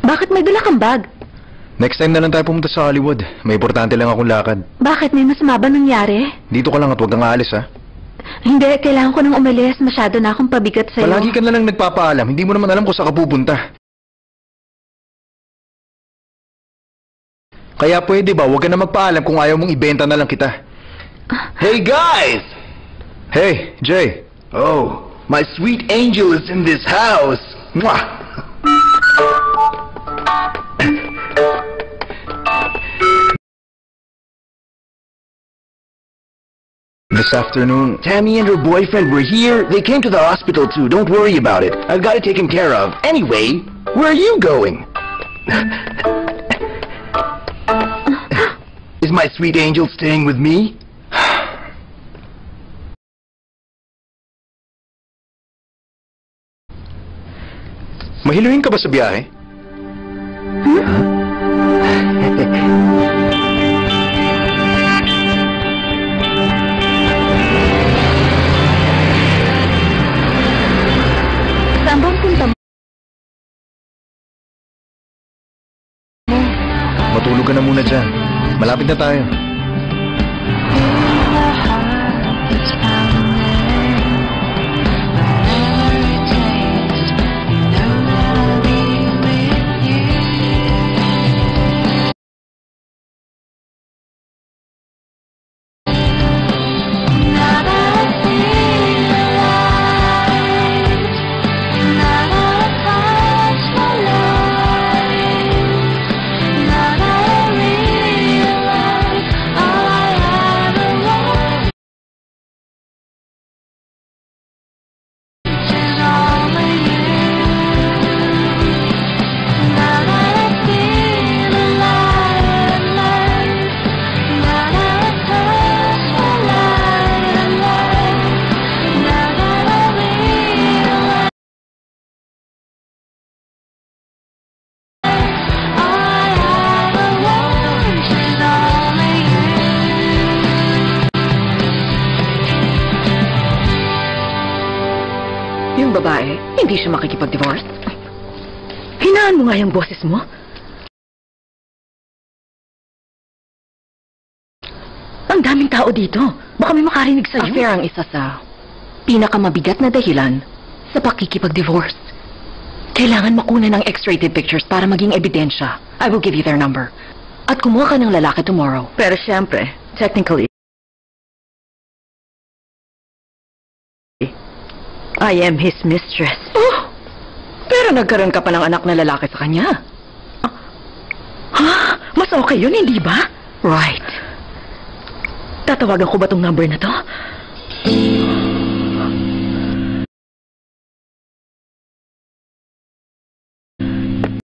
Bakit may dala kang bag? Next time na lang tayo pumunta sa Hollywood. May importante lang akong lakad. Bakit? May masama ba nangyari? Dito ka lang at huwag kang aalis, ha? Hindi, kailangan ko nang umalis. Masyado na akong pabigat sa'yo. Palagi ka na lang nagpapaalam. Hindi mo naman alam kung saan ka pupunta. Kaya pwede ba, huwag ka na magpaalam kung ayaw mong ibenta na lang kita. Hey guys! Hey, Jay. Oh, my sweet angel is in this house. Mwah! This afternoon... Tammy and her boyfriend were here. They came to the hospital too. Don't worry about it. I've got it taken care of. Anyway, where are you going? Is my sweet angel staying with me? Mahiluhin ka ba sa biyahe? Saan bang punta mo? Matulog ka na muna dyan. Malapit na tayo. Yung babae, hindi siya makikipag-divorce. Hinaan mo nga yung boses mo. Ang daming tao dito. Baka may makarinig sa'yo. Affair ang isa sa pinakamabigat na dahilan sa pakikipag-divorce. Kailangan makuna ng X-rated pictures para maging ebidensya. I will give you their number. At kumuha ka ng lalaki tomorrow. Pero siyempre, technically, I am his mistress. Oh! Pero nagkaroon ka pa ng anak na lalaki sa kanya. Ha? Mas okay yun, hindi ba? Right. Tatawagan ko ba tong number na to?